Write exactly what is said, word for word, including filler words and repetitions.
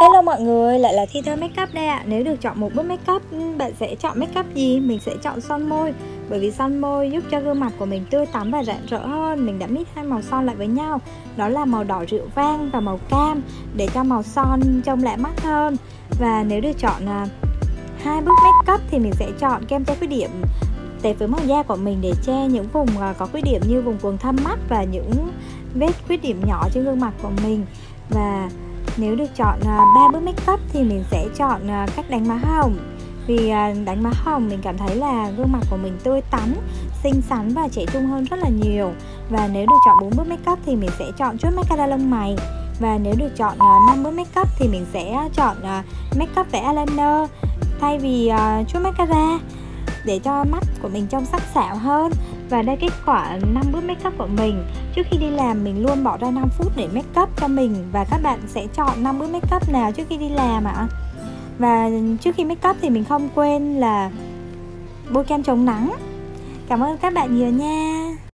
Hello mọi người, lại là Thi Thơ Makeup đây ạ. À. Nếu được chọn một bước makeup, bạn sẽ chọn makeup gì? Mình sẽ chọn son môi. Bởi vì son môi giúp cho gương mặt của mình tươi tắn và rạng rỡ hơn. Mình đã mix hai màu son lại với nhau, đó là màu đỏ rượu vang và màu cam, để cho màu son trông lạ mắt hơn. Và nếu được chọn à, hai bước makeup thì mình sẽ chọn kem che khuyết điểm tệp với màu da của mình để che những vùng à, có khuyết điểm như vùng quầng thâm mắt và những vết khuyết điểm nhỏ trên gương mặt của mình. Và nếu được chọn ba uh, bước makeup thì mình sẽ chọn uh, cách đánh má hồng. Vì uh, đánh má hồng mình cảm thấy là gương mặt của mình tươi tắn, xinh xắn và trẻ trung hơn rất là nhiều. Và nếu được chọn bốn bước makeup thì mình sẽ chọn chút mascara lông mày. Và nếu được chọn uh, năm bước makeup thì mình sẽ chọn uh, makeup vẽ eyeliner thay vì uh, chút mascara, để cho mắt của mình trông sắc sảo hơn. Và đây kết quả năm bước makeup của mình. Trước khi đi làm mình luôn bỏ ra năm phút để makeup cho mình. Và các bạn sẽ chọn năm bước makeup nào trước khi đi làm ạ? Và trước khi makeup thì mình không quên là bôi kem chống nắng. Cảm ơn các bạn nhiều nha.